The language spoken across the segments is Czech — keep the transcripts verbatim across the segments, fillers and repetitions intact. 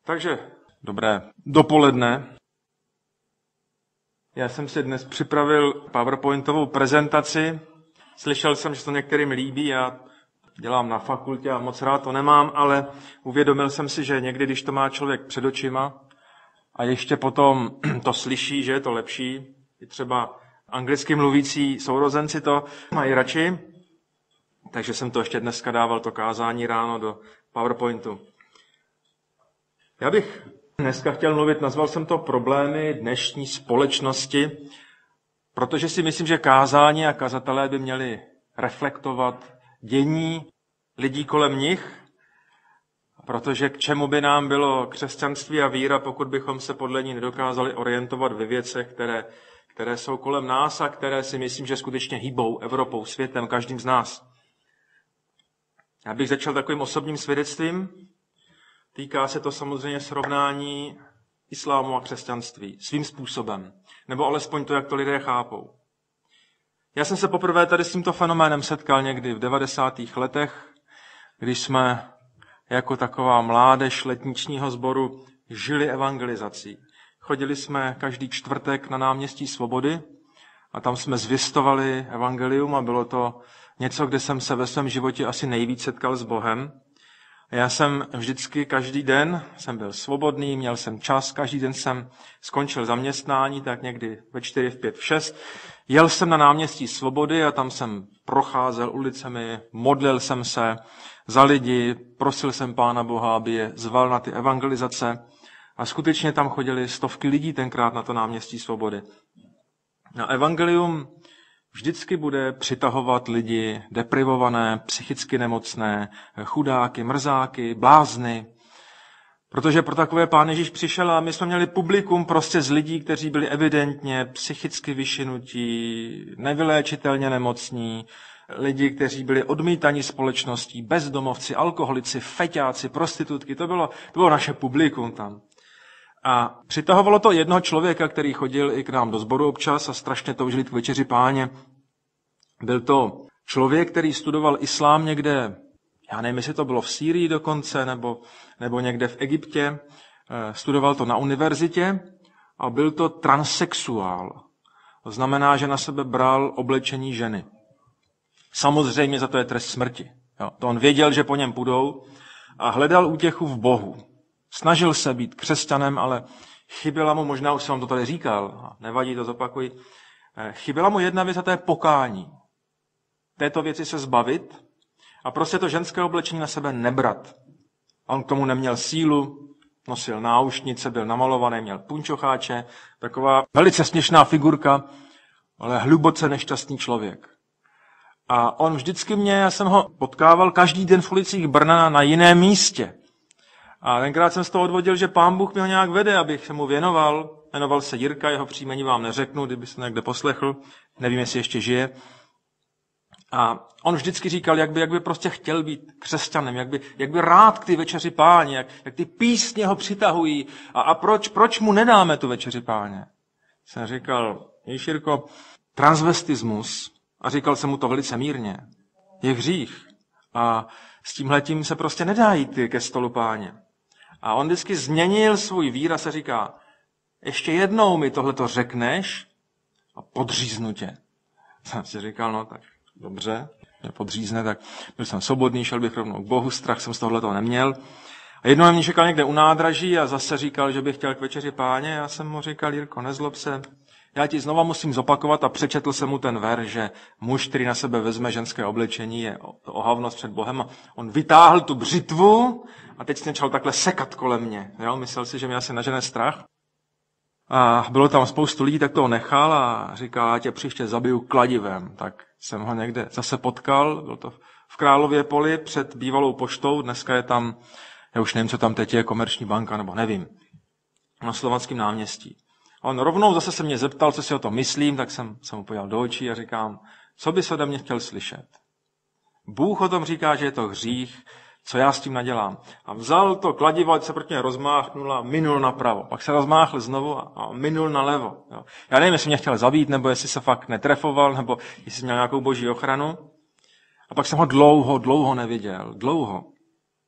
Takže dobré dopoledne. Já jsem si dnes připravil PowerPointovou prezentaci. Slyšel jsem, že se to některým líbí, já dělám na fakultě a moc rád to nemám, ale uvědomil jsem si, že někdy, když to má člověk před očima a ještě potom to slyší, že je to lepší, i třeba anglicky mluvící sourozenci to mají radši, takže jsem to ještě dneska dával to kázání ráno do PowerPointu. Já bych dneska chtěl mluvit, nazval jsem to problémy dnešní společnosti, protože si myslím, že kázání a kazatelé by měli reflektovat dění lidí kolem nich, protože k čemu by nám bylo křesťanství a víra, pokud bychom se podle ní nedokázali orientovat ve věcech, které, které jsou kolem nás a které si myslím, že skutečně hýbou Evropou, světem, každým z nás. Já bych začal takovým osobním svědectvím. Týká se to samozřejmě srovnání islámu a křesťanství svým způsobem, nebo alespoň to, jak to lidé chápou. Já jsem se poprvé tady s tímto fenoménem setkal někdy v devadesátých letech, když jsme jako taková mládež letničního sboru žili evangelizací. Chodili jsme každý čtvrtek na náměstí Svobody a tam jsme zvěstovali evangelium a bylo to něco, kde jsem se ve svém životě asi nejvíc setkal s Bohem. Já jsem vždycky každý den, jsem byl svobodný, měl jsem čas, každý den jsem skončil zaměstnání, tak někdy ve čtyři, v pět, v šest. Jel jsem na náměstí Svobody a tam jsem procházel ulicemi, modlil jsem se za lidi, prosil jsem Pána Boha, aby je zval na ty evangelizace a skutečně tam chodili stovky lidí tenkrát na to náměstí Svobody. Na evangelium vždycky bude přitahovat lidi deprivované, psychicky nemocné, chudáky, mrzáky, blázny. Protože pro takové Pán Ježíš přišel a my jsme měli publikum prostě z lidí, kteří byli evidentně psychicky vyšinutí, nevyléčitelně nemocní, lidi, kteří byli odmítaní společností, bezdomovci, alkoholici, feťáci, prostitutky. To bylo, to bylo naše publikum tam. A přitahovalo to jednoho člověka, který chodil i k nám do sboru občas a strašně toužil jít k večeři Páně. Byl to člověk, který studoval islám někde, já nevím, jestli to bylo v Sýrii dokonce, nebo, nebo někde v Egyptě. Studoval to na univerzitě a byl to transsexuál. To znamená, že na sebe bral oblečení ženy. Samozřejmě za to je trest smrti. Jo, to on věděl, že po něm půjdou a hledal útěchu v Bohu. Snažil se být křesťanem, ale chyběla mu, možná už jsem vám to tady říkal, nevadí, to zopakuji, chyběla mu jedna věc a to je pokání. Této věci se zbavit a prostě to ženské oblečení na sebe nebrat. On k tomu neměl sílu, nosil náušnice, byl namalovaný, měl punčocháče, taková velice směšná figurka, ale hluboce nešťastný člověk. A on vždycky mě, já jsem ho potkával každý den v ulicích Brna na jiném místě. A tenkrát jsem z toho odvodil, že Pán Bůh mi ho nějak vede, abych se mu věnoval. Jmenoval se Jirka, jeho příjmení vám neřeknu, kdyby se někde poslechl. Nevím, jestli ještě žije. A on vždycky říkal, jak by, jak by prostě chtěl být křesťanem, jak by, jak by rád k ty večeři Páně, jak, jak ty písně ho přitahují. A, a proč, proč mu nedáme tu večeři Páně? Jsem říkal, víš, Jirko, transvestismus, a říkal jsem mu to velice mírně, je hřích. A s tímhletím se prostě nedá jít ke stolu Páně. A on vždycky změnil svůj výraz a říká, ještě jednou mi tohleto řekneš a podříznu tě. Jsem si říkal, no tak dobře, mě podřízne, tak byl jsem svobodný, šel bych rovnou k Bohu, strach jsem z tohleto neměl. A jednou mě čekal někde u nádraží a zase říkal, že bych chtěl k večeři Páně. Já jsem mu říkal, Jirko, nezlob se, já ti znova musím zopakovat a přečetl jsem mu ten ver, že muž, který na sebe vezme ženské oblečení, je ohavnost před Bohem. A on vytáhl tu břitvu a teď se začal takhle sekat kolem mě. Jo? Myslel si, že mě asi nažene strach. A bylo tam spoustu lidí, tak toho nechal a říkal, já tě příště zabiju kladivem. Tak jsem ho někde zase potkal, byl to v Králově Poli před bývalou poštou, dneska je tam, já už nevím, co tam teď je, Komerční banka, nebo nevím, na Slovanském náměstí. A on rovnou zase se mě zeptal, co si o tom myslím, tak jsem se mu podíval do očí a říkám, co bys ode mě chtěl slyšet? Bůh o tom říká, že je to hřích, co já s tím nadělám. A vzal to kladivo, ať se proti mě rozmáchnul a minul napravo. Pak se rozmáchl znovu a minul nalevo. Jo. Já nevím, jestli mě chtěl zabít, nebo jestli se fakt netrefoval, nebo jestli měl nějakou boží ochranu. A pak jsem ho dlouho, dlouho neviděl. Dlouho.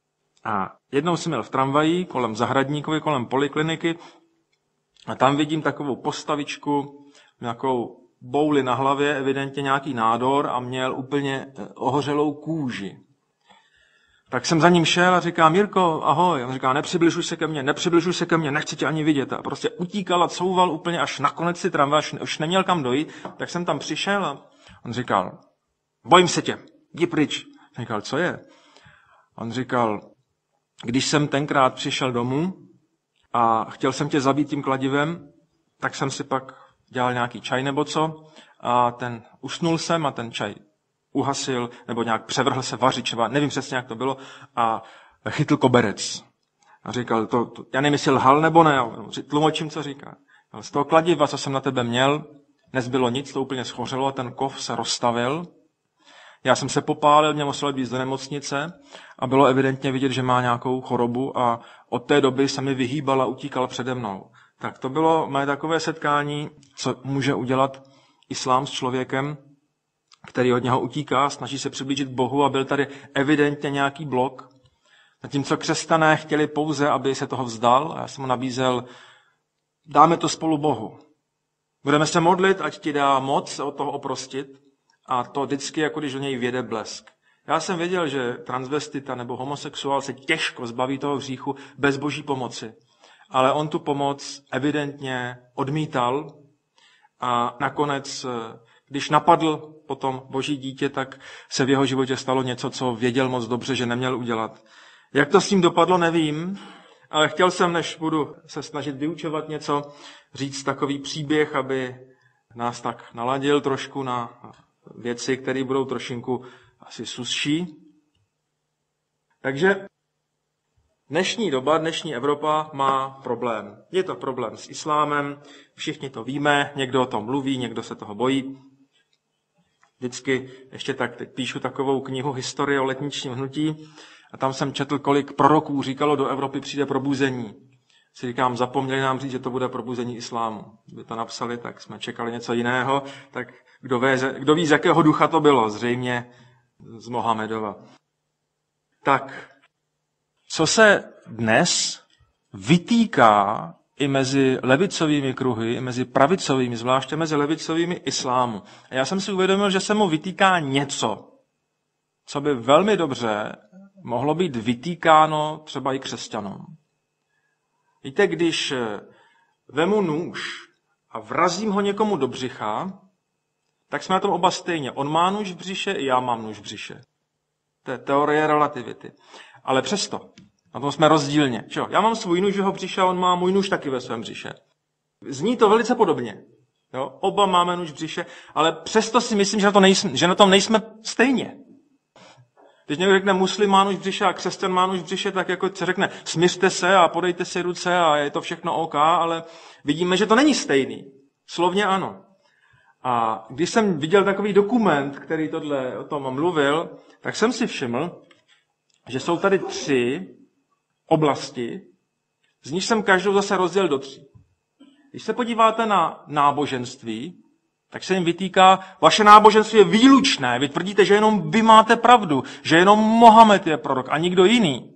A jednou jsem měl v tramvaji kolem Zahradníkovy, kolem polikliniky a tam vidím takovou postavičku, nějakou bouli na hlavě, evidentně nějaký nádor a měl úplně ohořelou kůži. Tak jsem za ním šel a říkám, Jirko, ahoj. A on říká, nepřibližuj se ke mně, nepřibližuj se ke mně, nechci tě ani vidět. A prostě utíkal a couval úplně až na konec si tramvaje, už neměl kam dojít. Tak jsem tam přišel a on říkal, bojím se tě, jdi pryč. Říkal, co je? On říkal, když jsem tenkrát přišel domů a chtěl jsem tě zabít tím kladivem, tak jsem si pak dělal nějaký čaj nebo co a ten usnul jsem a ten čaj uhasil, nebo nějak převrhl se vařičeva, nevím přesně, jak to bylo, a chytl koberec. A říkal, to, to, já nevím, jestli lhal nebo ne, tlumočím, co říká. Z toho kladiva, co jsem na tebe měl, nezbylo nic, to úplně schořelo a ten kov se rozstavil. Já jsem se popálil, mě musel být do nemocnice a bylo evidentně vidět, že má nějakou chorobu a od té doby se mi vyhýbal a utíkal přede mnou. Tak to bylo moje takové setkání, co může udělat islám s člověkem, který od něho utíká, snaží se přiblížit Bohu a byl tady evidentně nějaký blok. Zatímco křesťané chtěli pouze, aby se toho vzdal a já jsem mu nabízel, dáme to spolu Bohu. Budeme se modlit, ať ti dá moc se od toho oprostit a to vždycky, jako když do něj věde blesk. Já jsem věděl, že transvestita nebo homosexuál se těžko zbaví toho hříchu bez boží pomoci. Ale on tu pomoc evidentně odmítal a nakonec, když napadl potom boží dítě, tak se v jeho životě stalo něco, co věděl moc dobře, že neměl udělat. Jak to s ním dopadlo, nevím, ale chtěl jsem, než budu se snažit vyučovat něco, říct takový příběh, aby nás tak naladil trošku na věci, které budou trošinku asi susší. Takže dnešní doba, dnešní Evropa má problém. Je to problém s islámem, všichni to víme, někdo o tom mluví, někdo se toho bojí. Vždycky ještě tak teď píšu takovou knihu Historie o letničním hnutí a tam jsem četl, kolik proroků říkalo, do Evropy přijde probuzení. Si říkám, zapomněli nám říct, že to bude probuzení islámu. Kdyby to napsali, tak jsme čekali něco jiného, tak kdo ví, kdo ví, z jakého ducha to bylo, zřejmě z Mohamedova. Tak, co se dnes vytýká i mezi levicovými kruhy, i mezi pravicovými, zvláště mezi levicovými islámu. A já jsem si uvědomil, že se mu vytýká něco, co by velmi dobře mohlo být vytýkáno třeba i křesťanům. Víte, když vemu nůž a vrazím ho někomu do břicha, tak jsme na tom oba stejně. On má nůž v břiše, i já mám nůž v břiše. To je teorie relativity. Ale přesto, na tom jsme rozdílně. Čo? Já mám svůj nůž v jeho břiše a on má můj nůž taky ve svém břiše. Zní to velice podobně. Jo? Oba máme nůž v břiše, ale přesto si myslím, že na, to nejsme, že na tom nejsme stejně. Když někdo řekne, muslim má nůž v břiše a křesťan má nůž v břiše, tak jako se řekne, smiřte se a podejte si ruce a je to všechno OK, ale vidíme, že to není stejný. Slovně ano. A když jsem viděl takový dokument, který tohle o tom mluvil, tak jsem si všiml, že jsou tady tři oblasti, z nich jsem každou zase rozdělil do tří. Když se podíváte na náboženství, tak se jim vytýká, vaše náboženství je výlučné. Vy tvrdíte, že jenom vy máte pravdu, že jenom Mohamed je prorok a nikdo jiný.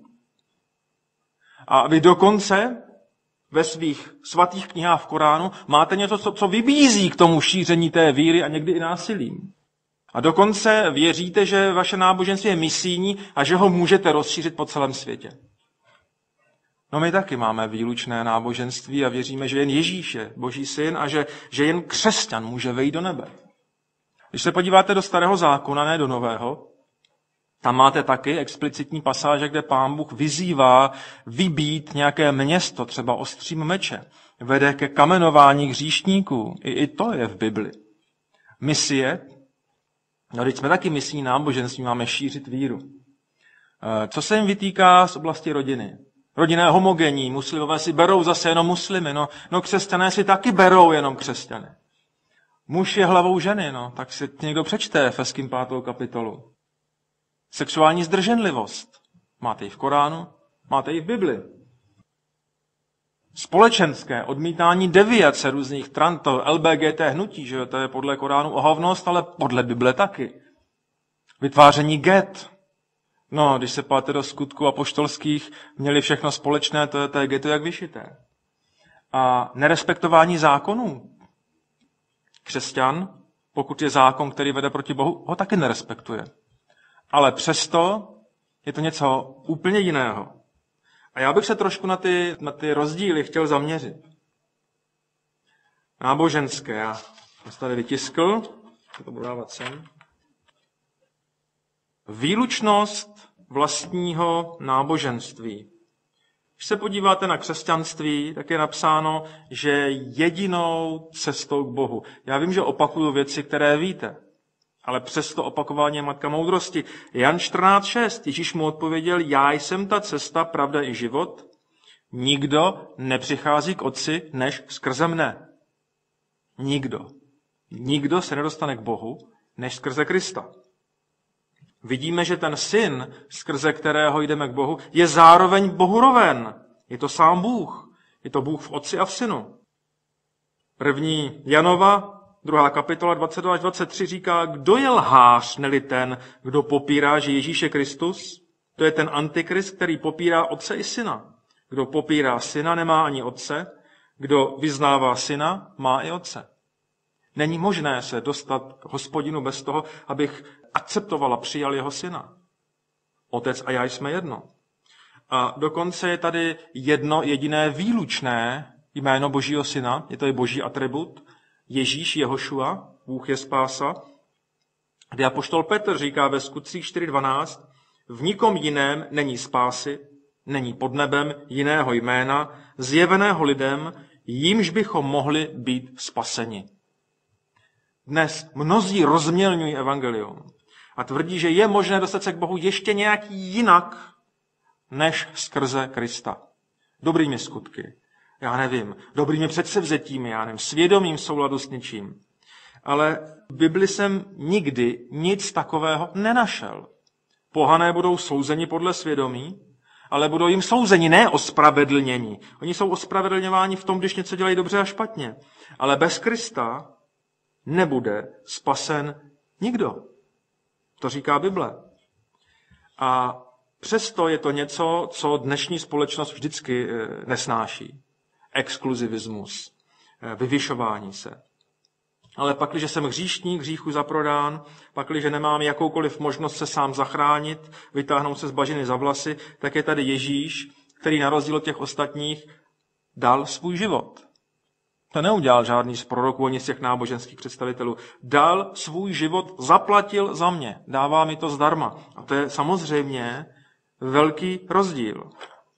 A vy dokonce ve svých svatých knihách v Koránu máte něco, co, co vybízí k tomu šíření té víry a někdy i násilím. A dokonce věříte, že vaše náboženství je misijní a že ho můžete rozšířit po celém světě. No my taky máme výlučné náboženství a věříme, že jen Ježíš je Boží syn a že, že jen křesťan může vejít do nebe. Když se podíváte do Starého zákona, ne do Nového, tam máte taky explicitní pasáže, kde Pán Bůh vyzývá vybít nějaké město, třeba ostřím meče. Vede ke kamenování hříšníků. I, i to je v Bibli. Misie, no teď jsme taky misijní náboženství, máme šířit víru. Co se jim vytýká z oblasti rodiny? Rodina je homogenní, muslimové si berou zase jenom muslimy, no, no křesťané si taky berou jenom křesťany. Muž je hlavou ženy, no, tak si někdo přečte Efeským pátou kapitolu. Sexuální zdrženlivost. Máte ji v Koránu, máte ji v Bibli. Společenské odmítání deviace různých tranto, L B G T hnutí, že to je podle Koránu ohavnost, ale podle Bible taky. Vytváření get. No, když se páte do skutků apoštolských, měli všechno společné, to je, to je ghetto jak vyšité. A nerespektování zákonů. Křesťan, pokud je zákon, který vede proti Bohu, ho taky nerespektuje. Ale přesto je to něco úplně jiného. A já bych se trošku na ty, na ty rozdíly chtěl zaměřit. Náboženské. Já jsem se tady vytiskl. To budu dávat sem. Výlučnost vlastního náboženství. Když se podíváte na křesťanství, tak je napsáno, že jedinou cestou k Bohu. Já vím, že opakuju věci, které víte, ale přesto opakování je matka moudrosti. Jan čtrnáct šest. Ježíš mu odpověděl, já jsem ta cesta, pravda i život. Nikdo nepřichází k Otci, než skrze mne. Nikdo. Nikdo se nedostane k Bohu, než skrze Krista. Vidíme, že ten syn, skrze kterého jdeme k Bohu, je zároveň Bohu roven. Je to sám Bůh. Je to Bůh v Otci a v Synu. První Janova, druhá kapitola dvacet dva až dvacet tři říká, kdo je lhář, neli ten, kdo popírá, že Ježíš je Kristus? To je ten antikrist, který popírá Otce i Syna. Kdo popírá Syna, nemá ani Otce. Kdo vyznává Syna, má i Otce. Není možné se dostat k Hospodinu bez toho, abych akceptoval a přijal jeho Syna. Otec a já jsme jedno. A dokonce je tady jedno jediné výlučné jméno Božího Syna, je to i boží atribut, Ježíš Jehošua, Bůh je spása, kdy apoštol Petr říká ve Skutcích čtyři dvanáct, v nikom jiném není spásy, není pod nebem jiného jména, zjeveného lidem, jímž bychom mohli být spaseni. Dnes mnozí rozmělňují evangelium a tvrdí, že je možné dostat se k Bohu ještě nějak jinak, než skrze Krista. Dobrými skutky, já nevím, dobrými předsevzetími, já nevím, svědomím v souladu s něčím. Ale v Bibli jsem nikdy nic takového nenašel. Pohané budou souzeni podle svědomí, ale budou jim souzeni, ne ospravedlnění. Oni jsou ospravedlňováni v tom, když něco dělají dobře a špatně. Ale bez Krista nebude spasen nikdo. To říká Bible. A přesto je to něco, co dnešní společnost vždycky nesnáší. Exkluzivismus, vyvyšování se. Ale pakliže jsem hříšník, hříchu zaprodán, pakliže nemám jakoukoliv možnost se sám zachránit, vytáhnout se z bažiny za vlasy, tak je tady Ježíš, který na rozdíl od těch ostatních dal svůj život. To neudělal žádný z proroků ani z těch náboženských představitelů. Dal svůj život, zaplatil za mě. Dává mi to zdarma. A to je samozřejmě velký rozdíl.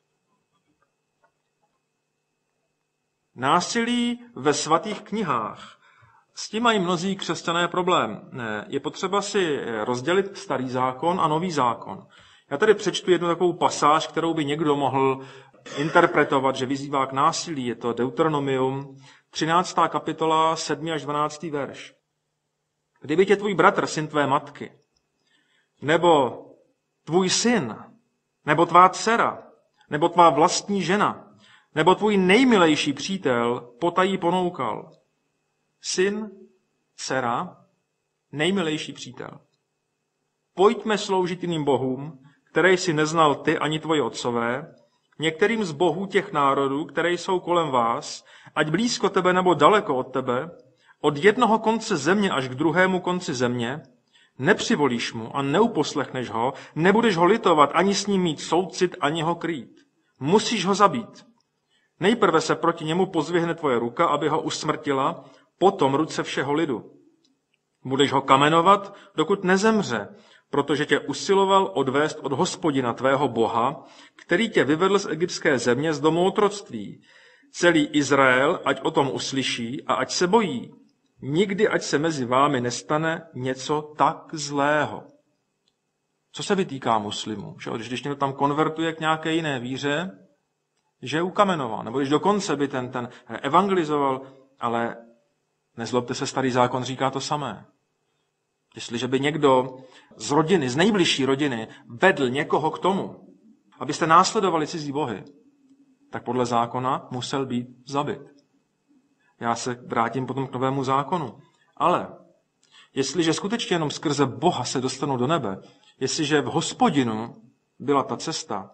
Násilí ve svatých knihách. S tím mají mnozí křesťané problém. Je potřeba si rozdělit starý zákon a nový zákon. Já tady přečtu jednu takovou pasáž, kterou by někdo mohl interpretovat, že vyzývá k násilí. Je to Deuteronomium, třináctá kapitola, sedmý až dvanáctý verš. Kdyby tě tvůj bratr, syn tvé matky, nebo tvůj syn, nebo tvá dcera, nebo tvá vlastní žena, nebo tvůj nejmilejší přítel potají ponoukal. Syn, dcera, nejmilejší přítel. Pojďme sloužit jiným bohům, které jsi neznal ty ani tvoji otcové, některým z bohů těch národů, které jsou kolem vás, ať blízko tebe nebo daleko od tebe, od jednoho konce země až k druhému konci země, nepřivolíš mu a neuposlechneš ho, nebudeš ho litovat, ani s ním mít soucit, ani ho krýt. Musíš ho zabít. Nejprve se proti němu pozvihne tvoje ruka, aby ho usmrtila, potom ruce všeho lidu. Budeš ho kamenovat, dokud nezemře, protože tě usiloval odvést od Hospodina tvého Boha, který tě vyvedl z egyptské země z domu otroctví. Celý Izrael, ať o tom uslyší a ať se bojí. Nikdy, ať se mezi vámi nestane něco tak zlého. Co se vytýká muslimů? Že když někdo tam konvertuje k nějaké jiné víře, že je ukamenován. Nebo když dokonce by ten, ten evangelizoval, ale nezlobte se, starý zákon říká to samé. Jestliže by někdo z rodiny, z nejbližší rodiny, vedl někoho k tomu, abyste následovali cizí bohy, tak podle zákona musel být zabit. Já se vrátím potom k novému zákonu. Ale jestliže skutečně jenom skrze Boha se dostanou do nebe, Jestliže v Hospodinu byla ta cesta,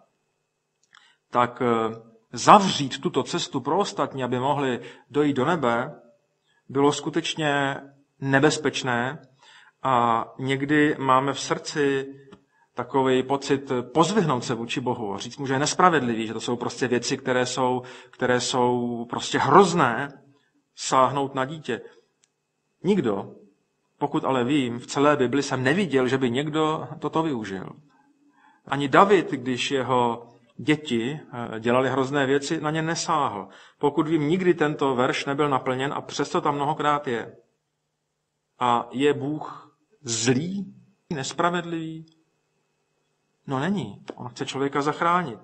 tak zavřít tuto cestu pro ostatní, aby mohli dojít do nebe, bylo skutečně nebezpečné a někdy máme v srdci takový pocit pozvihnout se vůči Bohu a říct mu, že je nespravedlivý, že to jsou prostě věci, které jsou, které jsou prostě hrozné, sáhnout na dítě. Nikdo, pokud ale vím, v celé Bibli jsem neviděl, že by někdo toto využil. Ani David, když jeho děti dělali hrozné věci, na ně nesáhl. Pokud vím, nikdy tento verš nebyl naplněn a přesto tam mnohokrát je. A je Bůh zlý, nespravedlivý? No není. On chce člověka zachránit.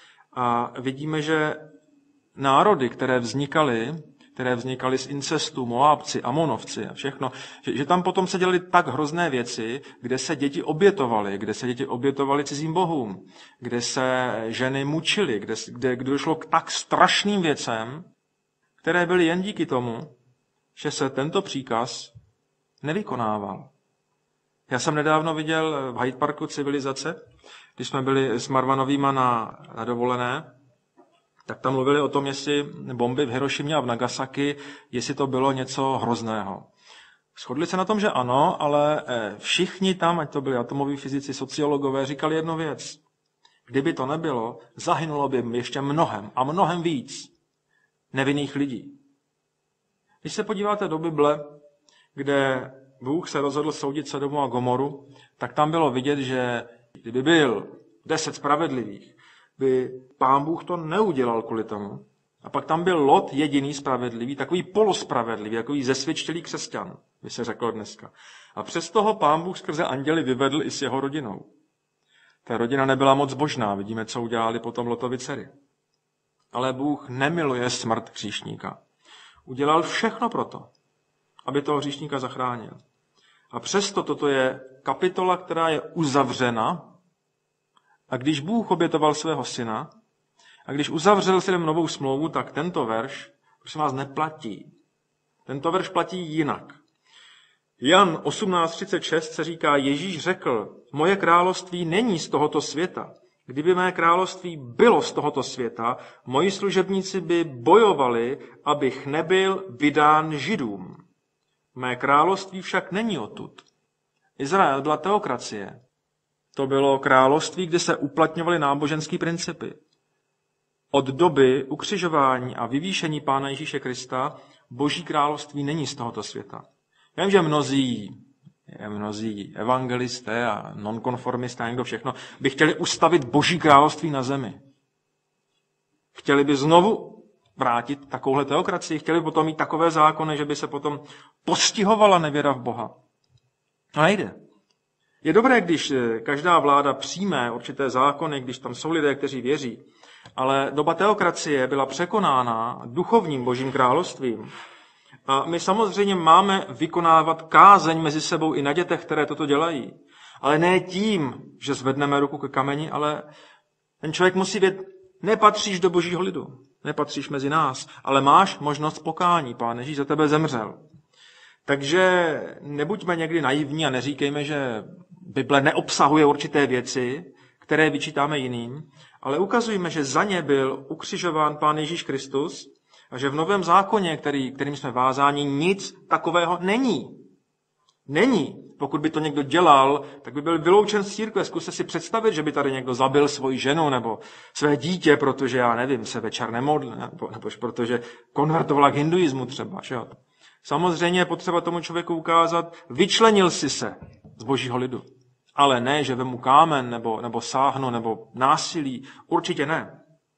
A vidíme, že národy, které vznikaly, které vznikaly z incestu, Moábci, Amonovci a všechno, že, že tam potom se dělaly tak hrozné věci, kde se děti obětovaly, kde se děti obětovaly cizím bohům, kde se ženy mučily, kde, kde, kde došlo k tak strašným věcem, které byly jen díky tomu, že se tento příkaz nevykonával. Já jsem nedávno viděl v Hyde Parku Civilizace, když jsme byli s Marvanovýma na, na dovolené, tak tam mluvili o tom, jestli bomby v Hirošimě a v Nagasaki, jestli to bylo něco hrozného. Shodli se na tom, že ano, ale všichni tam, ať to byli atomoví fyzici, sociologové, říkali jednu věc. Kdyby to nebylo, zahynulo by ještě mnohem a mnohem víc nevinných lidí. Když se podíváte do Bible, kde Bůh se rozhodl soudit Sodomu a Gomoru, tak tam bylo vidět, že kdyby byl deset spravedlivých, by Pán Bůh to neudělal kvůli tomu. A pak tam byl Lot jediný spravedlivý, takový polospravedlivý, takový zesvědčilý křesťan, by se řeklo dneska. A přes toho Pán Bůh skrze anděli vyvedl i s jeho rodinou. Ta rodina nebyla moc božná, vidíme, co udělali potom Lotovi dcery. Ale Bůh nemiluje smrt hříšníka. Udělal všechno proto, aby toho hříšníka zachránil. A přesto toto je kapitola, která je uzavřena. A když Bůh obětoval svého syna, a když uzavřel s lidem novou smlouvu, tak tento verš, prosím vás, neplatí. Tento verš platí jinak. Jan osmnáct třicet šest se říká, Ježíš řekl, moje království není z tohoto světa. Kdyby mé království bylo z tohoto světa, moji služebníci by bojovali, abych nebyl vydán Židům. Mé království však není odtud. Izrael byla teokracie. To bylo království, kde se uplatňovaly náboženské principy. Od doby ukřižování a vyvýšení Pána Ježíše Krista Boží království není z tohoto světa. Já vím, že mnozí, mnozí evangelisté a nonkonformisté a někdo všechno by chtěli ustavit Boží království na zemi. Chtěli by znovu vrátit takovouhle teokracii, chtěli by potom mít takové zákony, že by se potom postihovala nevěra v Boha. A nejde. Je dobré, když každá vláda přijme určité zákony, když tam jsou lidé, kteří věří, ale doba teokracie byla překonána duchovním Božím královstvím. A my samozřejmě máme vykonávat kázeň mezi sebou i na dětech, které toto dělají. Ale ne tím, že zvedneme ruku ke kameni, ale ten člověk musí vědět, nepatříš do Božího lidu, nepatříš mezi nás, ale máš možnost pokání. Pán Ježíš za tebe zemřel. Takže nebuďme někdy naivní a neříkejme, že Bible neobsahuje určité věci, které vyčítáme jiným, ale ukazujme, že za ně byl ukřižován Pán Ježíš Kristus a že v Novém zákoně, který, kterým jsme vázáni, nic takového není. Není. Pokud by to někdo dělal, tak by byl vyloučen z církve. Zkuste si představit, že by tady někdo zabil svoji ženu nebo své dítě, protože, já nevím, se večer nemodlil, nebo, nebo protože konvertovala k hinduismu třeba. Že? Samozřejmě je potřeba tomu člověku ukázat, vyčlenil si se z Božího lidu. Ale ne, že vemu kámen, nebo, nebo sáhnu, nebo násilí. Určitě ne.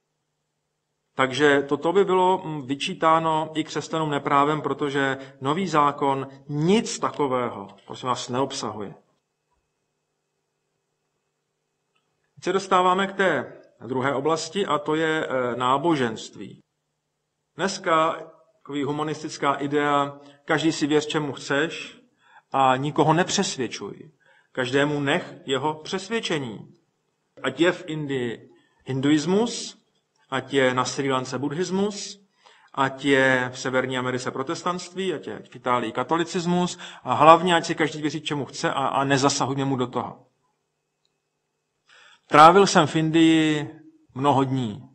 Takže toto by bylo vyčítáno i křesťanům neprávem, protože nový zákon nic takového, prosím vás, neobsahuje. Teď se dostáváme k té druhé oblasti, a to je náboženství. Dneska takový humanistická idea, každý si věř, čemu chceš a nikoho nepřesvědčuj. Každému nech jeho přesvědčení. Ať je v Indii hinduismus, ať je na Srí Lance buddhismus, ať je v Severní Americe protestantství, ať je v Itálii katolicismus a hlavně, ať si každý věří, čemu chce a, a nezasahujme mu do toho. Trávil jsem v Indii mnoho dní.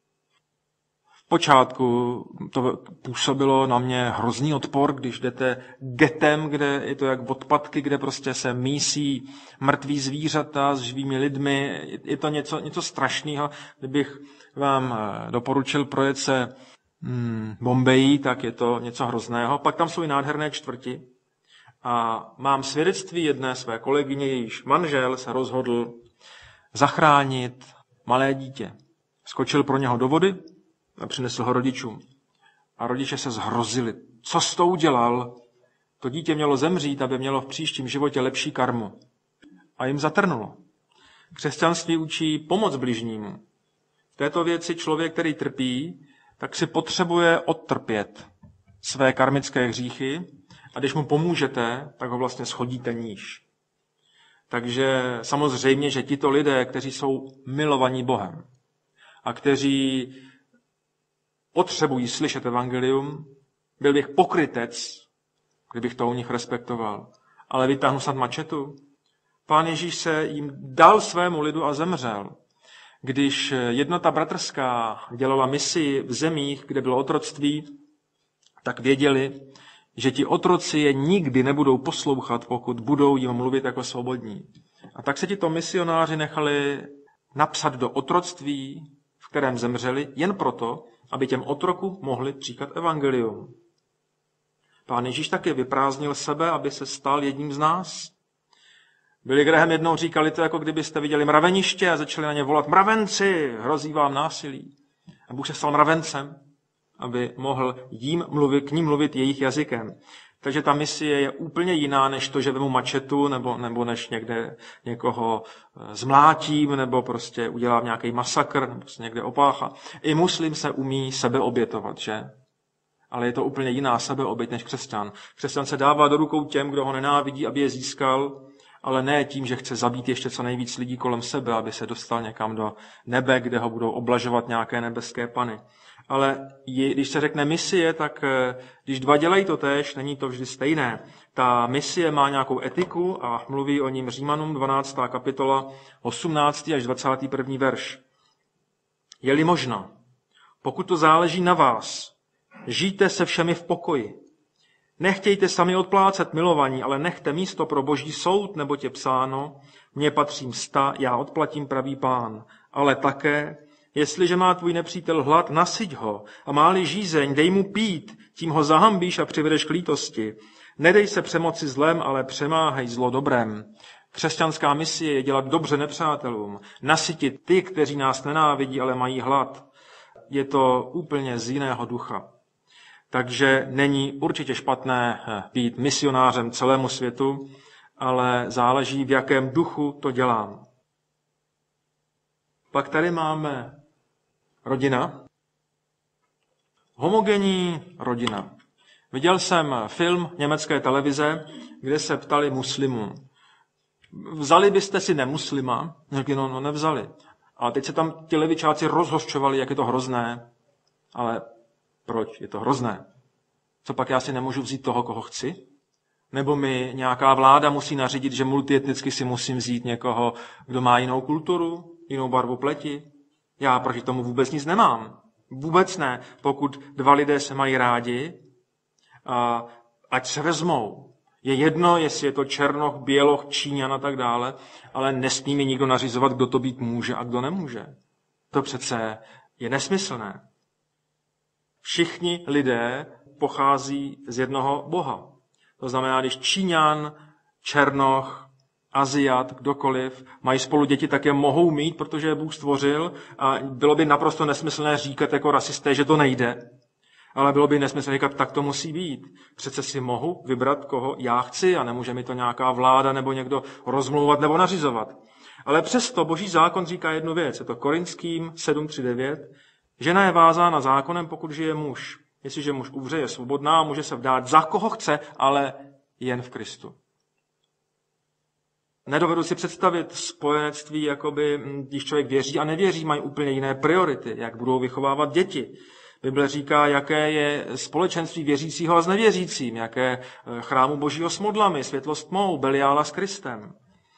V počátku to působilo na mě hrozný odpor, když jdete getem, kde je to jak odpadky, kde prostě se mísí mrtví zvířata s živými lidmi. Je to něco, něco strašného. Kdybych vám doporučil projet se hmm, Bombejí, tak je to něco hrozného. Pak tam jsou i nádherné čtvrti. A mám svědectví jedné své kolegyně, jejíž manžel se rozhodl zachránit malé dítě. Skočil pro něho do vody a přinesl ho rodičům. A rodiče se zhrozili. Co jsi to udělal? To dítě mělo zemřít, aby mělo v příštím životě lepší karmu. A jim zatrnulo. Křesťanství učí pomoc bližnímu. V této věci člověk, který trpí, tak si potřebuje odtrpět své karmické hříchy a když mu pomůžete, tak ho vlastně schodíte níž. Takže samozřejmě, že tito lidé, kteří jsou milovaní Bohem a kteří potřebují slyšet evangelium, byl bych pokrytec, kdybych to u nich respektoval. Ale vytáhnu snad mačetu. Pán Ježíš se jim dal svému lidu a zemřel. Když jednota bratrská dělala misi v zemích, kde bylo otroctví, tak věděli, že ti otroci je nikdy nebudou poslouchat, pokud budou jim mluvit jako svobodní. A tak se tito misionáři nechali napsat do otroctví, v kterém zemřeli, jen proto, aby těm otrokům mohli říkat evangelium. Pán Ježíš taky vyprázdnil sebe, aby se stal jedním z nás. Billy Graham jednou říkali to, jako kdybyste viděli mraveniště a začali na ně volat: mravenci, hrozí vám násilí. A Bůh se stal mravencem, aby mohl jim mluvit, k ním mluvit jejich jazykem. Takže ta misie je úplně jiná, než to, že vemu mačetu, nebo, nebo než někde někoho zmlátím, nebo prostě udělám nějaký masakr, nebo se někde opáchá. I muslim se umí sebeobětovat, že? Ale je to úplně jiná sebeoběť než křesťan. Křesťan se dává do rukou těm, kdo ho nenávidí, aby je získal, ale ne tím, že chce zabít ještě co nejvíc lidí kolem sebe, aby se dostal někam do nebe, kde ho budou oblažovat nějaké nebeské pany. Ale když se řekne misie, tak když dva dělají to též, není to vždy stejné. Ta misie má nějakou etiku a mluví o ním Římanům dvanáctá kapitola, osmnáctý až dvacátý první verš. Je-li možno, pokud to záleží na vás, žijte se všemi v pokoji. Nechtějte sami odplácet milovaní, ale nechte místo pro boží soud, neboť je psáno, mně patří msta, já odplatím, pravý Pán. Ale také, jestliže má tvůj nepřítel hlad, nasyť ho, a má-li žízeň, dej mu pít, tím ho zahambíš a přivedeš k lítosti. Nedej se přemoci zlem, ale přemáhej zlo dobrem. Křesťanská misie je dělat dobře nepřátelům, nasytit ty, kteří nás nenávidí, ale mají hlad. Je to úplně z jiného ducha. Takže není určitě špatné být misionářem celému světu, ale záleží, v jakém duchu to dělám. Pak tady máme rodina. Homogenní rodina. Viděl jsem film německé televize, kde se ptali muslimů. Vzali byste si nemuslima? Řekli, no, no nevzali. A teď se tam ti levičáci rozhořčovali, jak je to hrozné. Ale proč je to hrozné? Co pak já si nemůžu vzít toho, koho chci? Nebo mi nějaká vláda musí nařídit, že multietnicky si musím vzít někoho, kdo má jinou kulturu, jinou barvu pleti? Já proti tomu vůbec nic nemám. Vůbec ne. Pokud dva lidé se mají rádi, a ať se vezmou. Je jedno, jestli je to Černoch, Běloch, Číňan a tak dále, ale nesmí mi nikdo nařizovat, kdo to být může a kdo nemůže. To přece je nesmyslné. Všichni lidé pochází z jednoho Boha. To znamená, když Číňan, Černoch, Aziat, kdokoliv, mají spolu děti, tak je mohou mít, protože je Bůh stvořil a bylo by naprosto nesmyslné říkat jako rasisté, že to nejde. Ale bylo by nesmyslné říkat, tak to musí být. Přece si mohu vybrat, koho já chci a nemůže mi to nějaká vláda nebo někdo rozmlouvat nebo nařizovat. Ale přesto Boží zákon říká jednu věc, je to Korinským sedm tři devět. Žena je vázána zákonem, pokud žije muž. Jestliže muž umře, je svobodná, může se vdát za koho chce, ale jen v Kristu. Nedovedu si představit spojenectví, jakoby, když člověk věří a nevěří, mají úplně jiné priority, jak budou vychovávat děti. Bible říká, jaké je společenství věřícího a s nevěřícím, jaké chrámu Božího s modlami, světlo s tmou, Beliála s Kristem.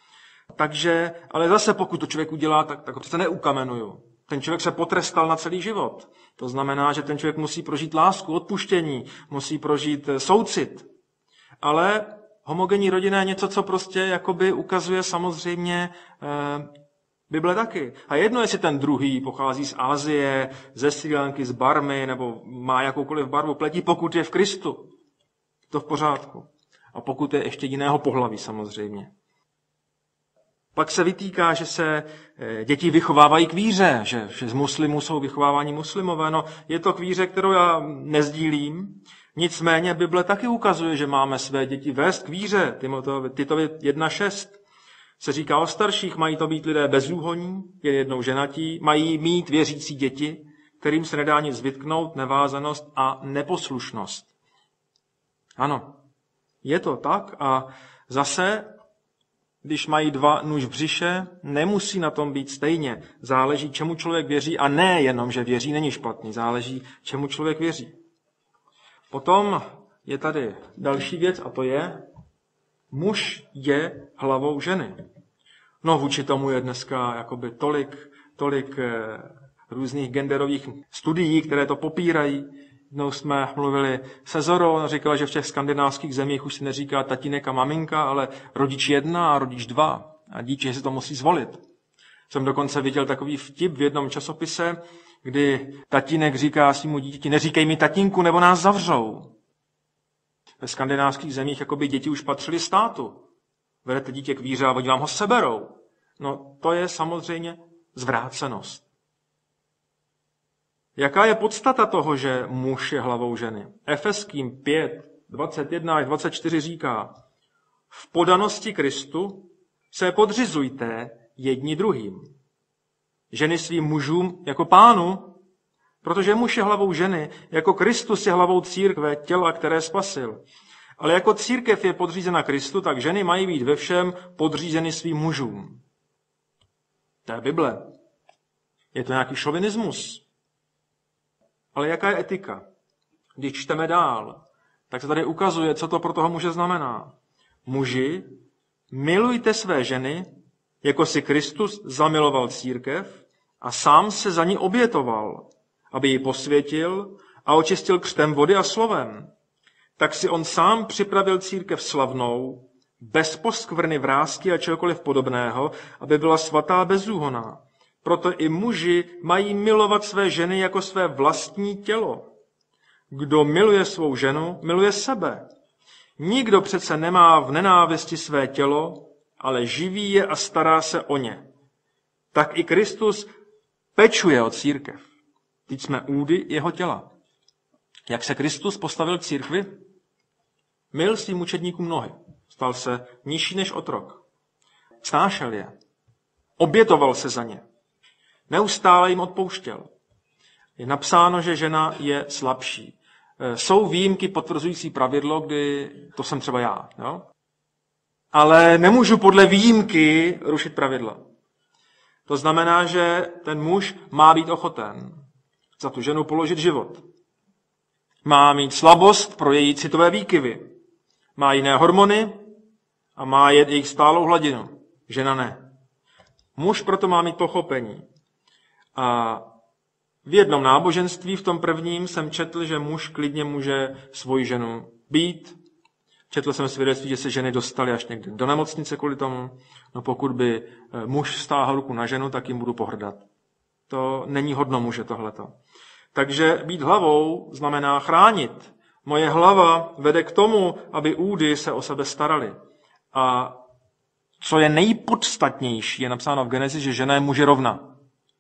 Takže, ale zase pokud to člověk udělá, tak, tak ho přece neukamenuju. Ten člověk se potrestal na celý život. To znamená, že ten člověk musí prožít lásku, odpuštění, musí prožít soucit. Ale homogenní rodina je něco, co prostě jakoby ukazuje samozřejmě eh, Bible taky. A jedno, jestli ten druhý pochází z Asie, ze Srí Lanky, z Barmy, nebo má jakoukoliv barvu pleti, pokud je v Kristu. To v pořádku. A pokud je ještě jiného pohlaví samozřejmě. Pak se vytýká, že se děti vychovávají k víře, že, že z muslimů jsou vychováváni muslimové. No, je to k víře, kterou já nezdílím. Nicméně Bible taky ukazuje, že máme své děti vést k víře. Timoteovi, Titovi jedna šest se říká o starších, mají to být lidé bezúhonní, je jednou ženatí, mají mít věřící děti, kterým se nedá nic vytknout, nevázanost a neposlušnost. Ano, je to tak a zase, když mají dva nůž v břiše, nemusí na tom být stejně. Záleží, čemu člověk věří a ne jenom, že věří, není špatný. Záleží, čemu člověk věří. Potom je tady další věc a to je, muž je hlavou ženy. No vůči tomu je dneska jakoby tolik, tolik různých genderových studií, které to popírají. Jednou jsme mluvili se Zorou, říkala, že v těch skandinávských zemích už se neříká tatínek a maminka, ale rodič jedna a rodič dva. A dítě si to musí zvolit. Jsem dokonce viděl takový vtip v jednom časopise, kdy tatínek říká svému dítěti, neříkej mi tatínku, nebo nás zavřou. Ve skandinávských zemích jakoby děti už patřily státu. Vedete dítě k víře a oni vám ho seberou. No to je samozřejmě zvrácenost. Jaká je podstata toho, že muž je hlavou ženy? Efeským pět, dvacet jedna až dvacet čtyři říká, v podanosti Kristu se podřizujte jedni druhým. Ženy svým mužům jako pánu, protože muž je hlavou ženy, jako Kristus je hlavou církve, těla, které spasil. Ale jako církev je podřízena Kristu, tak ženy mají být ve všem podřízeny svým mužům. To je Bible. Je to nějaký šovinismus. Ale jaká je etika? Když čteme dál, tak se tady ukazuje, co to pro toho muže znamená. Muži, milujte své ženy, jako si Kristus zamiloval církev a sám se za ní obětoval, aby ji posvětil a očistil křtem vody a slovem. Tak si on sám připravil církev slavnou, bez poskvrny, vrásky a čehokoliv podobného, aby byla svatá bezúhonná. Proto i muži mají milovat své ženy jako své vlastní tělo. Kdo miluje svou ženu, miluje sebe. Nikdo přece nemá v nenávisti své tělo, ale živí je a stará se o ně. Tak i Kristus pečuje o církev. Teď jsme údy jeho těla. Jak se Kristus postavil k církvi? Myl svým mučedníkům nohy. Stal se nižší než otrok. Snášel je. Obětoval se za ně. Neustále jim odpouštěl. Je napsáno, že žena je slabší. Jsou výjimky potvrzující pravidlo, kdy to jsem třeba já. Jo? Ale nemůžu podle výjimky rušit pravidla. To znamená, že ten muž má být ochoten za tu ženu položit život. Má mít slabost pro její citové výkyvy. Má jiné hormony a má jet jejich stálou hladinu. Žena ne. Muž proto má mít pochopení. A v jednom náboženství, v tom prvním, jsem četl, že muž klidně může svoji ženu být. Četl jsem svědectví, že se ženy dostaly až někde do nemocnice kvůli tomu. No pokud by muž stáhl ruku na ženu, tak jim budu pohrdat. To není hodno muže tohleto. Takže být hlavou znamená chránit. Moje hlava vede k tomu, aby údy se o sebe starali. A co je nejpodstatnější, je napsáno v Genezi, že žena je muži rovna.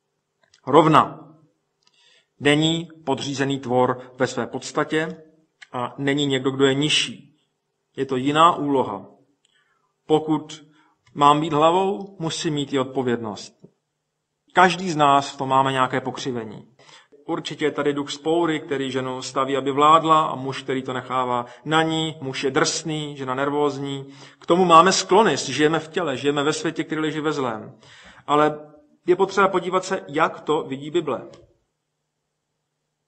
Rovna. Není podřízený tvor ve své podstatě a není někdo, kdo je nižší. Je to jiná úloha. Pokud mám být hlavou, musím mít i odpovědnost. Každý z nás v tom máme nějaké pokřivení. Určitě je tady duch vzpoury, který ženu staví, aby vládla, a muž, který to nechává na ní. Muž je drsný, žena nervózní. K tomu máme sklony, žijeme v těle, žijeme ve světě, který leží ve zlém. Ale je potřeba podívat se, jak to vidí Bible.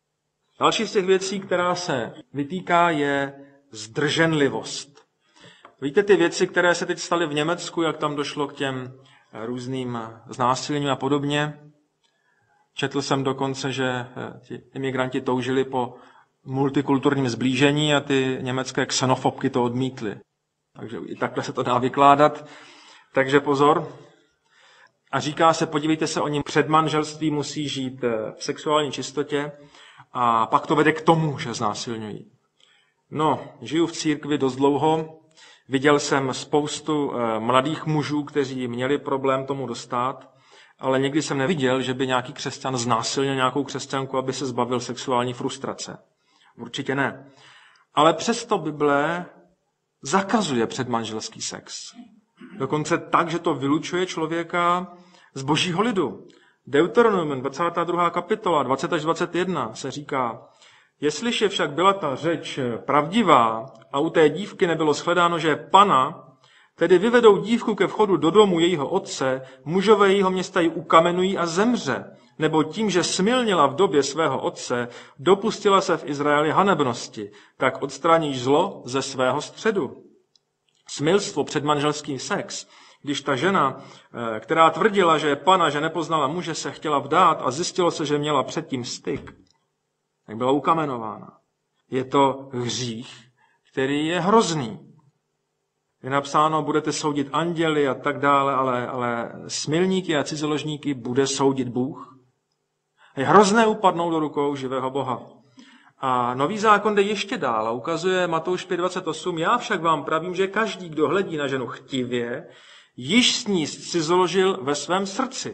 Další z těch věcí, která se vytýká, je zdrženlivost. Víte ty věci, které se teď staly v Německu, jak tam došlo k těm různým znásilněním a podobně? Četl jsem dokonce, že ti imigranti toužili po multikulturním zblížení a ty německé xenofobky to odmítly. Takže i takhle se to dá vykládat. Takže pozor. A říká se, podívejte se, oni před manželství musí žít v sexuální čistotě a pak to vede k tomu, že znásilňují. No, žiju v církvi dost dlouho. Viděl jsem spoustu mladých mužů, kteří měli problém tomu dostat, ale nikdy jsem neviděl, že by nějaký křesťan znásilnil nějakou křesťanku, aby se zbavil sexuální frustrace. Určitě ne. Ale přesto Bible zakazuje předmanželský sex. Dokonce tak, že to vylučuje člověka z božího lidu. Deuteronomium, dvacátá druhá kapitola, dvacet až dvacet jedna se říká, jestliže však byla ta řeč pravdivá a u té dívky nebylo shledáno, že je pana, tedy vyvedou dívku ke vchodu do domu jejího otce, mužové jejího města ji ukamenují a zemře, nebo tím, že smilnila v době svého otce, dopustila se v Izraeli hanebnosti, tak odstraníš zlo ze svého středu. Smilstvo, předmanželský sex, když ta žena, která tvrdila, že je pana, že nepoznala muže, se chtěla vdát a zjistilo se, že měla předtím styk, tak byla ukamenována. Je to hřích, který je hrozný. Je napsáno, budete soudit anděly a tak dále, ale, ale smilníky a cizoložníky bude soudit Bůh. Je hrozné upadnout do rukou živého Boha. A nový zákon jde ještě dál a ukazuje Matouš pět dvacet osm, já však vám pravím, že každý, kdo hledí na ženu chtivě, již s ní cizoložil ve svém srdci.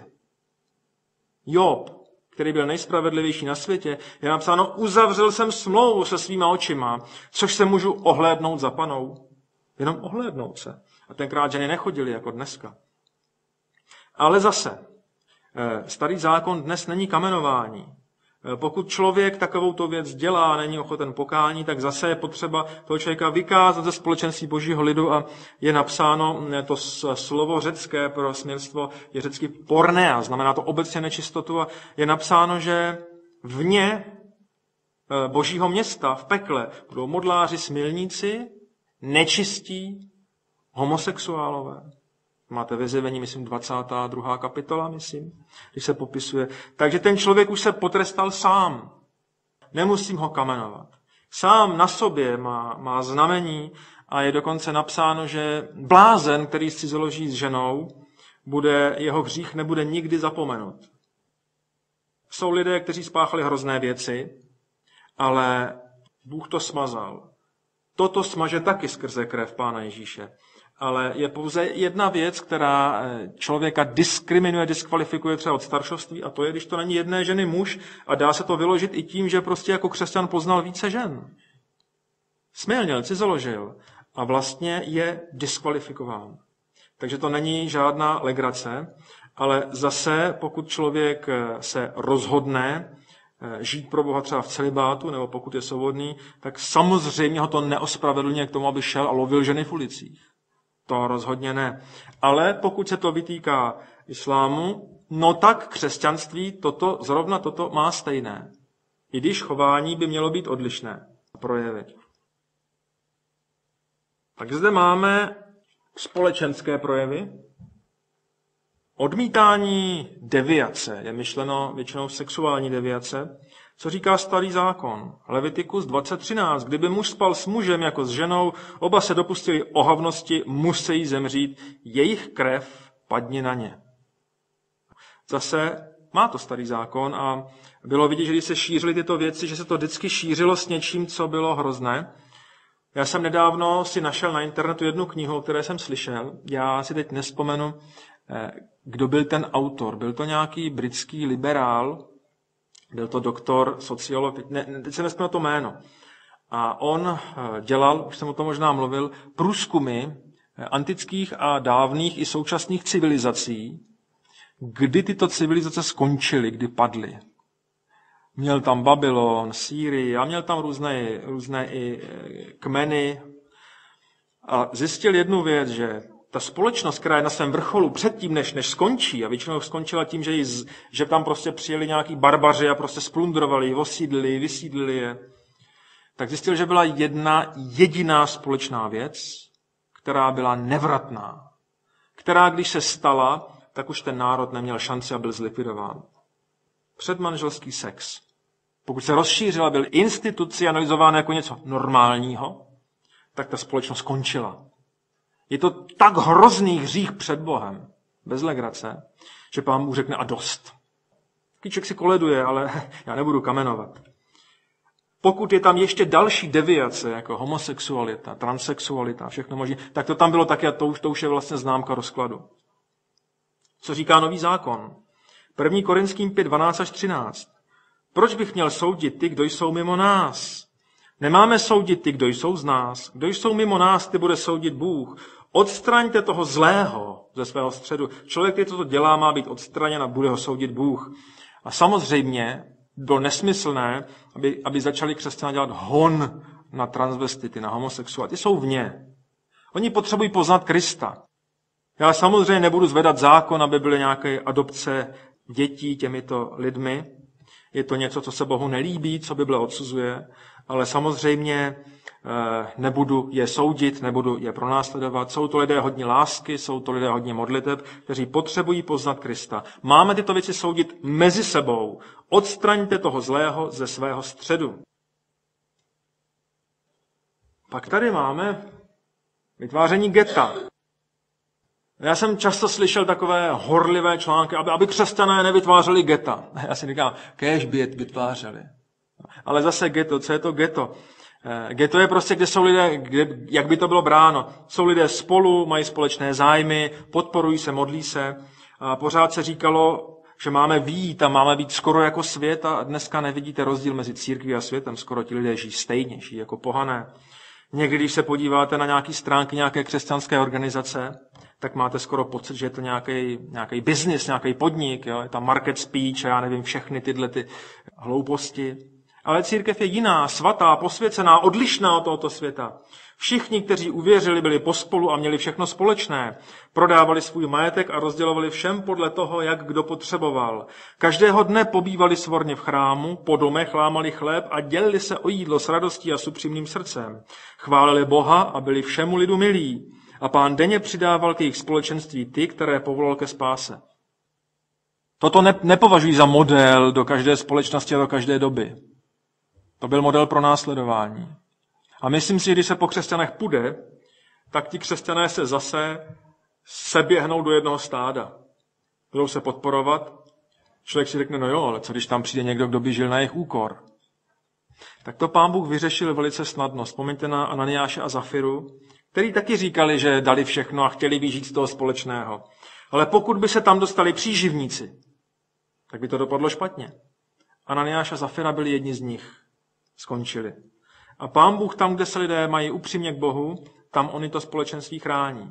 Job, který byl nejspravedlivější na světě, je napsáno, uzavřel jsem smlouvu se svýma očima, což se můžu ohlédnout za panou. Jenom ohlédnout se. A tenkrát ženy nechodily jako dneska. Ale zase, starý zákon dnes není kamenování. Pokud člověk takovouto věc dělá a není ochoten pokání, tak zase je potřeba toho člověka vykázat ze společenství božího lidu a je napsáno, to slovo řecké pro směrstvo je řecky pornea, znamená to obecně nečistotu a je napsáno, že vně božího města v pekle budou modláři, smilníci, nečistí, homosexuálové. Máte ve Zjevení, myslím, dvacátá druhá kapitola, myslím, když se popisuje. Takže ten člověk už se potrestal sám. Nemusím ho kamenovat. Sám na sobě má, má znamení a je dokonce napsáno, že blázen, který si založí s ženou, bude, jeho hřích nebude nikdy zapomenut. Jsou lidé, kteří spáchali hrozné věci, ale Bůh to smazal. Toto smaže taky skrze krev Pána Ježíše. Ale je pouze jedna věc, která člověka diskriminuje, diskvalifikuje třeba od staršoství, a to je, když to není jedné ženy muž a dá se to vyložit i tím, že prostě jako křesťan poznal více žen. Smilnil, cizoložil a vlastně je diskvalifikován. Takže to není žádná legrace, ale zase, pokud člověk se rozhodne žít pro Boha třeba v celibátu, nebo pokud je svobodný, tak samozřejmě ho to neospravedlňuje k tomu, aby šel a lovil ženy v ulicích. To rozhodně ne. Ale pokud se to vytýká islámu, no tak křesťanství toto, zrovna toto má stejné. I když chování by mělo být odlišné. Projevy. Tak zde máme společenské projevy. Odmítání deviace je myšleno většinou sexuální deviace, co říká starý zákon. Levitikus dvacet třináct. Kdyby muž spal s mužem jako s ženou, oba se dopustili ohavnosti, musí zemřít, jejich krev padni na ně. Zase má to starý zákon a bylo vidět, že když se šířily tyto věci, že se to vždycky šířilo s něčím, co bylo hrozné. Já jsem nedávno si našel na internetu jednu knihu, o které jsem slyšel. Já si teď nespomenu, kdo byl ten autor. Byl to nějaký britský liberál, byl to doktor, sociolog, ne, teď se nespomenu to jméno. A on dělal, už jsem o tom možná mluvil, průzkumy antických a dávných i současných civilizací, kdy tyto civilizace skončily, kdy padly. Měl tam Babylon, Sýrii a měl tam různé, různé i kmeny. A zjistil jednu věc, že ta společnost, která je na svém vrcholu předtím, než, než skončí, a většinou skončila tím, že, jí, že tam prostě přijeli nějaký barbaři a prostě splundrovali, osídlili, vysídlili je, tak zjistil, že byla jedna jediná společná věc, která byla nevratná, která, když se stala, tak už ten národ neměl šanci a byl zlikvidován. Předmanželský sex. Pokud se rozšířil a byl institucionalizován jako něco normálního, tak ta společnost skončila. Je to tak hrozný hřích před Bohem, bez legrace, že Pán Bůh řekne a dost. Kýček si koleduje, ale já nebudu kamenovat. Pokud je tam ještě další deviace, jako homosexualita, transsexualita, všechno možné, tak to tam bylo taky a to už, to už je vlastně známka rozkladu. Co říká Nový zákon? první Korinským pět, dvanáct až třináct. Proč bych měl soudit ty, kdo jsou mimo nás? Nemáme soudit ty, kdo jsou z nás. Kdo jsou mimo nás, ty bude soudit Bůh. Odstraňte toho zlého ze svého středu. Člověk, který toto dělá, má být odstraněn a bude ho soudit Bůh. A samozřejmě bylo nesmyslné, aby, aby začali křesťané dělat hon na transvestity, na homosexuály. Ty jsou vně. Oni potřebují poznat Krista. Já samozřejmě nebudu zvedat zákon, aby byly nějaké adopce dětí těmito lidmi. Je to něco, co se Bohu nelíbí, co Bible odsuzuje, ale samozřejmě nebudu je soudit, nebudu je pronásledovat. Jsou to lidé hodně lásky, jsou to lidé hodně modliteb, kteří potřebují poznat Krista. Máme tyto věci soudit mezi sebou. Odstraňte toho zlého ze svého středu. Pak tady máme vytváření geta. Já jsem často slyšel takové horlivé články, aby, aby křesťané nevytvářeli geta. Já si říkám, kéž by je vytvářeli. Ale zase ghetto, co je to ghetto? Ghetto je prostě, kde jsou lidé, kde, jak by to bylo bráno. Jsou lidé spolu, mají společné zájmy, podporují se, modlí se. A pořád se říkalo, že máme vyjít a máme být skoro jako svět a dneska nevidíte rozdíl mezi církví a světem. Skoro ti lidé žijí stejně, žijí jako pohané. Někdy, když se podíváte na nějaké stránky nějaké křesťanské organizace, tak máte skoro pocit, že je to nějaký, nějaký biznis, nějaký podnik, jo? Je tam market speech a já nevím, všechny tyhle ty hlouposti. Ale církev je jiná, svatá, posvěcená, odlišná od tohoto světa. Všichni, kteří uvěřili, byli pospolu a měli všechno společné. Prodávali svůj majetek a rozdělovali všem podle toho, jak kdo potřeboval. Každého dne pobývali svorně v chrámu, po domech lámali chléb a dělili se o jídlo s radostí a s upřímným srdcem. Chválili Boha a byli všemu lidu milí. A Pán denně přidával k jejich společenství ty, které povolal ke spáse. Toto ne, nepovažují za model do každé společnosti a do každé doby. To byl model pro následování. A myslím si, že když se po křesťanech půjde, tak ti křesťané se zase seběhnou do jednoho stáda. Budou se podporovat. Člověk si řekne, no jo, ale co když tam přijde někdo, kdo by žil na jejich úkor? Tak to Pán Bůh vyřešil velice snadno. Vzpomeňte na Ananiáše a Zafiru, který taky říkali, že dali všechno a chtěli vyžít z toho společného. Ale pokud by se tam dostali příživníci, tak by to dopadlo špatně. Ananiáš a Zafira byli jedni z nich. Skončili. A Pán Bůh tam, kde se lidé mají upřímně k Bohu, tam oni to společenství chrání.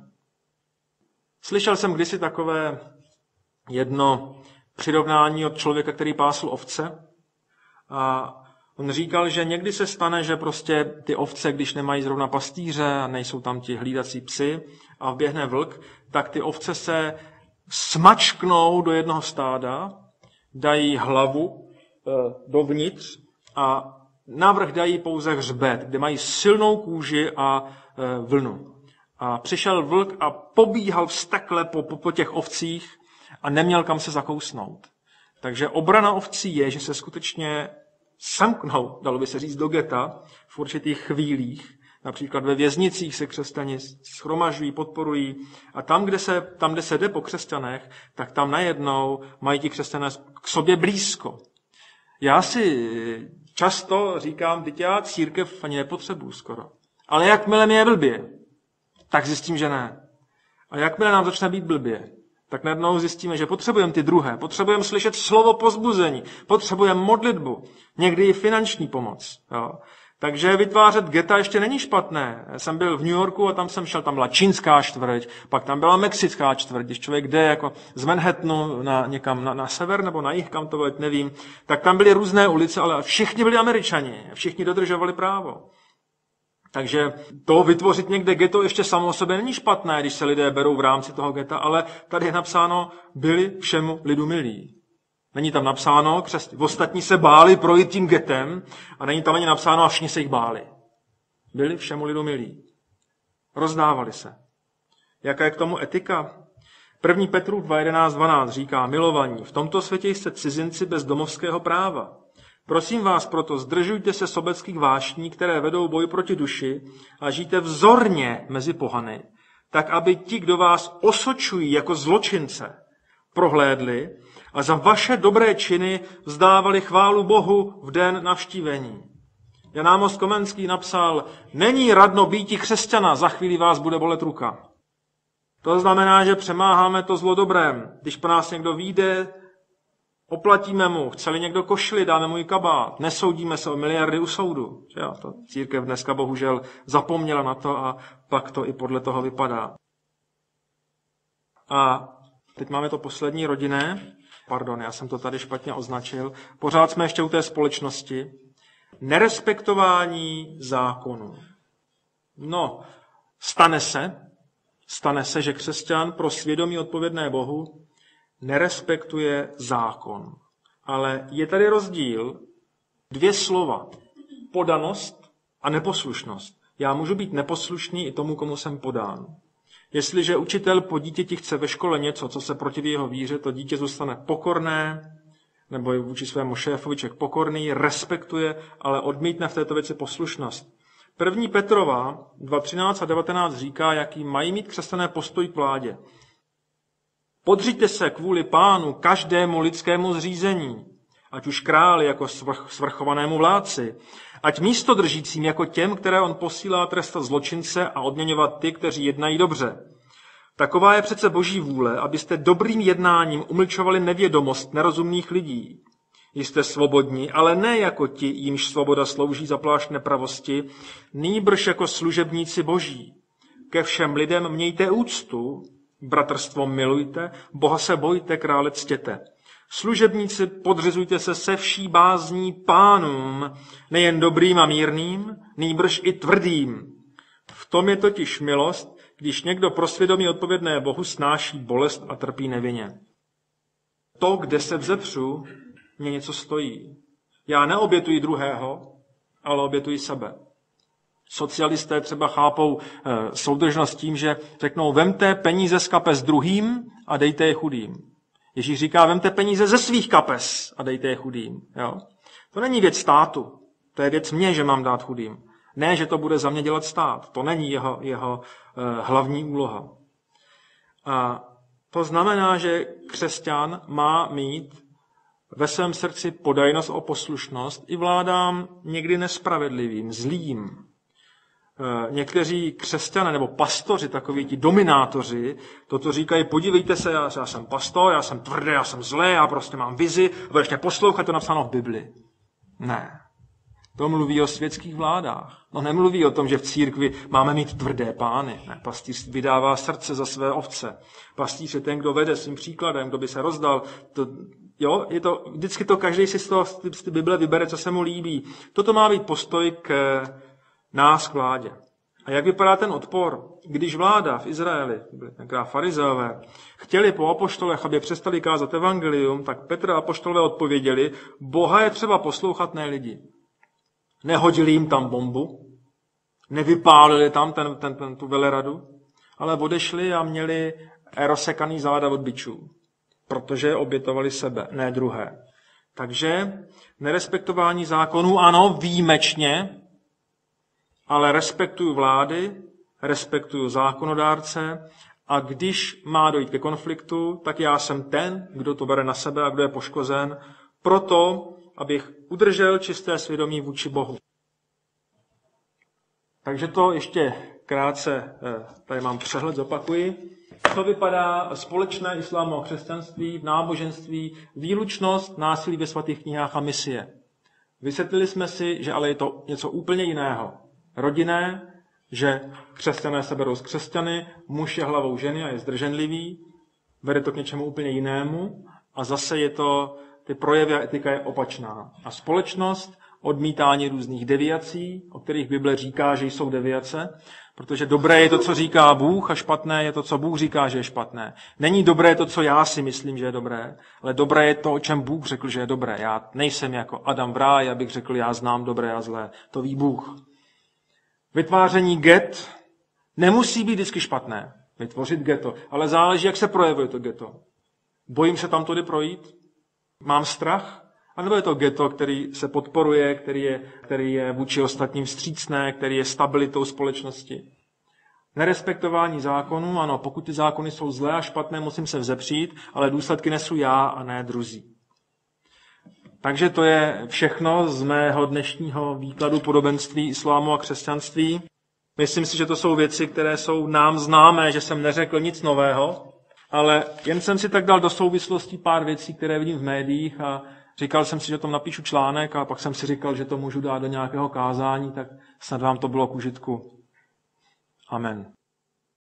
Slyšel jsem kdysi takové jedno přirovnání od člověka, který pásl ovce. A on říkal, že někdy se stane, že prostě ty ovce, když nemají zrovna pastýře a nejsou tam ti hlídací psy a vběhne vlk, tak ty ovce se smačknou do jednoho stáda, dají hlavu dovnitř a navrch dají pouze hřbet, kde mají silnou kůži a vlnu. A přišel vlk a pobíhal vztekle po, po, po těch ovcích a neměl kam se zakousnout. Takže obrana ovcí je, že se skutečně semknou, dalo by se říct, do geta v určitých chvílích. Například ve věznicích se křesťani shromažují, podporují. A tam, kde se, tam, kde se jde po křesťanech, tak tam najednou mají ti křesťané k sobě blízko. Já si často říkám, teď já církev ani nepotřebuju skoro. Ale jakmile mi je blbě, tak zjistím, že ne. A jakmile nám začne být blbě, tak najednou zjistíme, že potřebujeme ty druhé. Potřebujeme slyšet slovo povzbuzení. Potřebujeme modlitbu. Někdy i finanční pomoc. Jo. Takže vytvářet geta ještě není špatné. Já jsem byl v New Yorku a tam jsem šel, tam byla čínská čtvrť, pak tam byla mexická čtvrť. Když člověk jde jako z Manhattanu na, někam na, na sever nebo na jih, kam to bylo, nevím, tak tam byly různé ulice, ale všichni byli Američani. Všichni dodržovali právo. Takže to vytvořit někde ghetto ještě samo o sobě není špatné, když se lidé berou v rámci toho geta, ale tady je napsáno, byli všemu lidu milí. Není tam napsáno, křesť, ostatní se báli projít tím getem a není tam ani napsáno, a všichni se jich báli. Byli všemu lidu milí. Rozdávali se. Jaká je k tomu etika? první Petrův dva jedenáct dvanáct říká, milovaní, v tomto světě jste cizinci bez domovského práva. Prosím vás proto, zdržujte se sobeckých vášní, které vedou boj proti duši a žijte vzorně mezi pohany, tak aby ti, kdo vás osočují jako zločince, prohlédli a za vaše dobré činy vzdávali chválu Bohu v den navštívení. Jan Amos Komenský napsal, není radno býti křesťana, za chvíli vás bude bolet ruka. To znamená, že přemáháme to zlo dobrém. Když po nás někdo vyjde, oplatíme mu, chce-li někdo košili, dáme mu i kabát, nesoudíme se o miliardy u soudu. Že jo, to církev dneska bohužel zapomněla na to a pak to i podle toho vypadá. A teď máme to poslední rodinné, pardon, já jsem to tady špatně označil, pořád jsme ještě u té společnosti, nerespektování zákonů. No, stane se, stane se, že křesťan pro svědomí odpovědné Bohu nerespektuje zákon. Ale je tady rozdíl, dvě slova, podanost a neposlušnost. Já můžu být neposlušný i tomu, komu jsem podán. Jestliže učitel po dítěti chce ve škole něco, co se protiví jeho víře, to dítě zůstane pokorné, nebo je vůči svému šéfovi člověk pokorný, respektuje, ale odmítne v této věci poslušnost. první Petrova dva třináct a devatenáct říká, jaký mají mít křesťané postoj k vládě. Podřiďte se kvůli Pánu každému lidskému zřízení, ať už králi jako svrch, svrchovanému vládci, ať místodržícím jako těm, které on posílá trestat zločince a odměňovat ty, kteří jednají dobře. Taková je přece boží vůle, abyste dobrým jednáním umlčovali nevědomost nerozumných lidí. Jste svobodní, ale ne jako ti, jimž svoboda slouží za plášť nepravosti, nýbrž jako služebníci boží. Ke všem lidem mějte úctu, bratrstvo milujte, Boha se bojte, krále ctěte. Služebníci, podřizujte se se vší bázní pánům, nejen dobrým a mírným, nýbrž i tvrdým. V tom je totiž milost, když někdo pro svědomí odpovědné Bohu snáší bolest a trpí nevinně. To, kde se vzepřu, mě něco stojí. Já neobětuji druhého, ale obětuji sebe. Socialisté třeba chápou e, soudržnost tím, že řeknou, vemte peníze z kapes druhým a dejte je chudým. Ježíš říká, vemte peníze ze svých kapes a dejte je chudým. Jo? To není věc státu, to je věc mě, že mám dát chudým. Ne, že to bude za mě dělat stát. To není jeho, jeho e, hlavní úloha. A to znamená, že křesťan má mít ve svém srdci podajnost o poslušnost i vládám někdy nespravedlivým, zlým. Někteří křesťané nebo pastoři, takoví ti dominátoři, toto říkají, podívejte se, já, já jsem pastor, já jsem tvrdý, já jsem zlý, já prostě mám vizi, budeš mě poslouchat, to napsáno v Bibli. Ne. To mluví o světských vládách. No nemluví o tom, že v církvi máme mít tvrdé pány. Ne, pastýř vydává srdce za své ovce. Pastýř je ten, kdo vede svým příkladem, kdo by se rozdal. To, jo, je to, vždycky to každý si z toho z té Bible vybere, co se mu líbí. Toto má být postoj k nás k vládě. A jak vypadá ten odpor? Když vláda v Izraeli, byli tenkrát farizeové, chtěli po apoštolech, aby přestali kázat evangelium, tak Petr a apoštolové odpověděli, Boha je třeba poslouchat, ne lidi. Nehodili jim tam bombu, nevypálili tam ten, ten, ten, tu veleradu, ale odešli a měli rozsekaný záda od bičů, protože obětovali sebe, ne druhé. Takže nerespektování zákonů, ano, výjimečně, ale respektuju vlády, respektuju zákonodárce a když má dojít ke konfliktu, tak já jsem ten, kdo to bere na sebe a kdo je poškozen, proto, abych udržel čisté svědomí vůči Bohu. Takže to ještě krátce, tady mám přehled, zopakuji. To vypadá společné islámo a křesťanství, náboženství, výlučnost, násilí ve svatých knihách a misie. Vysvětlili jsme si, že ale je to něco úplně jiného. Rodinné, že křesťané se berou z křesťany, muž je hlavou ženy a je zdrženlivý, vede to k něčemu úplně jinému a zase je to, ty projevy a etika je opačná. A společnost, odmítání různých deviací, o kterých Bible říká, že jsou deviace, protože dobré je to, co říká Bůh a špatné je to, co Bůh říká, že je špatné. Není dobré to, co já si myslím, že je dobré, ale dobré je to, o čem Bůh řekl, že je dobré. Já nejsem jako Adam v ráji, abych řekl, já znám dobré a zlé. To ví Bůh. Vytváření get nemusí být vždycky špatné. vytvořit ghetto. Ale záleží, jak se projevuje to ghetto. Bojím se tam tudy projít? Mám strach? A nebo je to ghetto, který se podporuje, který je, který je vůči ostatním vstřícné, který je stabilitou společnosti? Nerespektování zákonů, ano, pokud ty zákony jsou zlé a špatné, musím se vzepřít, ale důsledky nesu já a ne druzí. Takže to je všechno z mého dnešního výkladu podobenství islámu a křesťanství. Myslím si, že to jsou věci, které jsou nám známé, že jsem neřekl nic nového, ale jen jsem si tak dal do souvislostí pár věcí, které vidím v médiích a říkal jsem si, že o tom napíšu článek a pak jsem si říkal, že to můžu dát do nějakého kázání, tak snad vám to bylo k užitku. Amen.